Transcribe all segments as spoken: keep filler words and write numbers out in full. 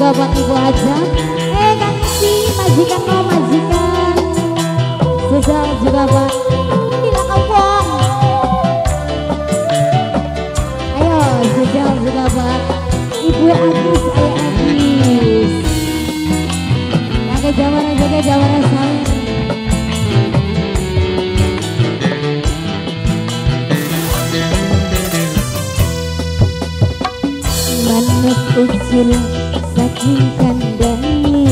juga buat Ibu Haja. Eh Kang Isi, majikan mau majikan. Spesial juga buat Bila Kampung. Ayo spesial juga buat Ibu Agus, Ayah Agus. Jaga jawara, jaga jawara saya. Manut ucil saking kandangnya,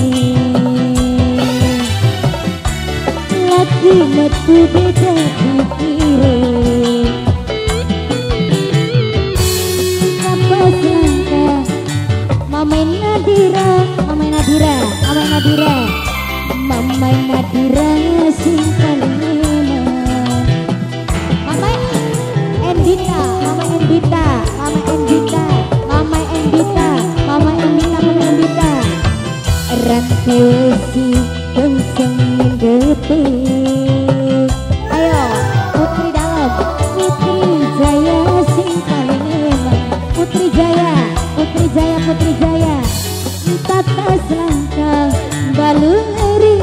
lagi metu beda pikiran. Apa sangka Mamai Nadira, Mamai Nadira, Mamai Nadira, Mamai Nadira sing paling enak. Mamai Endita, Mamai Endita, Mamai Endita, Mamai Endita, Mamai Endita, Mamai Endita. Rantai wesi kenceng gepe. Ayo Putri dalam, Putri Jaya sing paling enak. Putri Jaya, Putri Jaya, Putri Jaya. Tata selangkah baluri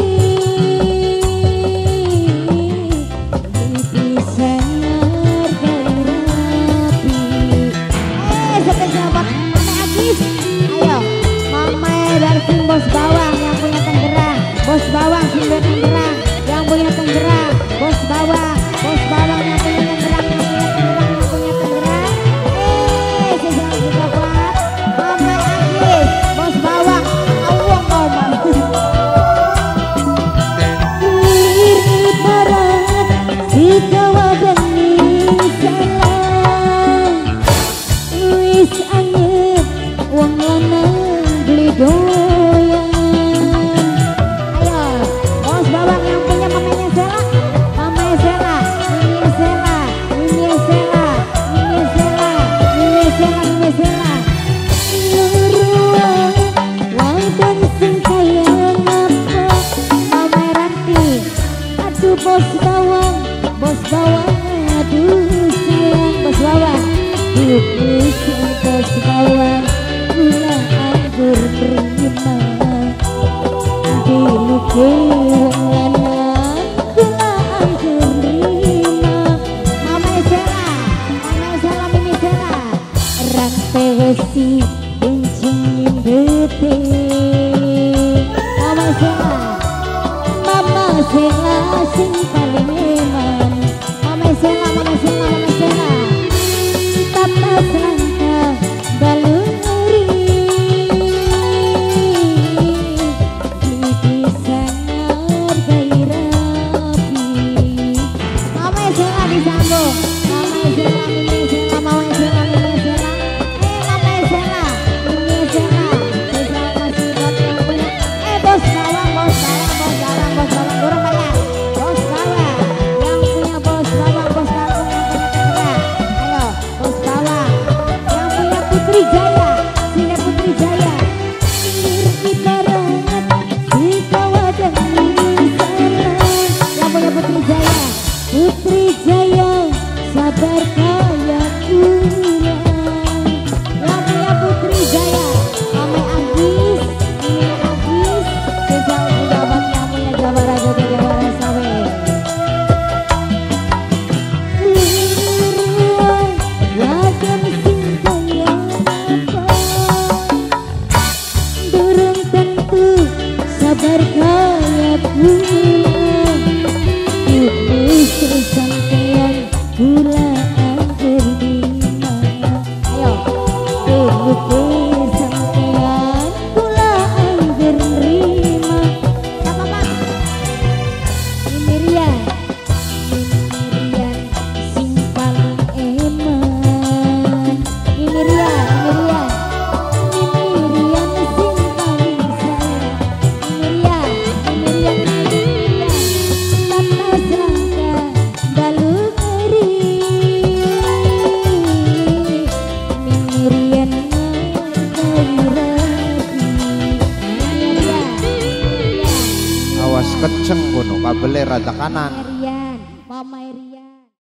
di sangar rapi. Eh spesial buat Mama Agis. Ayo Mama dari tim Bos Bawang yang punya Tangerang. Bos Bawang tim Tangerang yang punya Tangerang. Bos Bawang, Bos Bawang yang punya Tangerang, yang punya Tangerang, yang punya Tangerang. Eh spesial juga buat Mama Agis. Bos Bawang awang Mama. Iri barat si Jawa bening salah. Wis angin wong lanang beli doyan. Ayo Bos Bawang yang punya mamanya Sela, mamanya Sela, Mimi Sela, Mimi Sela, Mimi Sela, Mimi Sela, Mimi Sela. Luruang wonten sing kaya ngapa Mama Ranti. Aduh Bos Bawang, Bos Bawang, aduh sayang Bos Bawang. Bubus Bos Bawang, gula anggur terima. Diluke wong lanang, gula anggur terima. Mama Sela, Mama Sela, Mimi Sela. Rantai wesi kenceng bete. Mama Sela, Mama Sela sing paling eman. Mama Sela, Mama Sela, Mama Sela. Tata selangkah baluri di sangar rapi. Mama Sela disambung. Mama Sela, Mimi Sela, Mama Sela, Mimi Sela. Eh Mama Sela, Mimi Sela. Spesial masih buat yang punya. Eh Bos Bawang, Bos Bawang, Bos Bawang, Bos Bawang. Dorong bayar. Bos Bawang yang punya Bos Bawang, Bos Bawang yang punya Tangerang. Ayo Bos Bawang yang punya Putri Jaya, sini Putri Jaya. Iri barat si Jawa bening salah. Yang punya Putri Jaya, Putri Jaya sabar kaya gula. Yang punya Putri Jaya, Mama Agis, Mimi Agis. Spesial juga buat yang punya Jawara, jaga Jawara sawe. Luruang lagam sing kaya apa, durung tentu sabar kaya gula. Bubus sampeyan gula anggur lima. Ayo bubus sampeyan gula anggur lima. Sama Mak Mimi Rian, Mimi Rian sing paling eman. Mimi Rian, Mimi Rian, Mimi Rian sing paling sayang. Mimi Rian, Mimi Rian, Mimi Rian. Tata selangkah baluri Mimi Rian dari rapi. Mimi Rian, Mimi Rian. Awas keceng kono kabele rada kanan. Mama Rian, Mama Rian.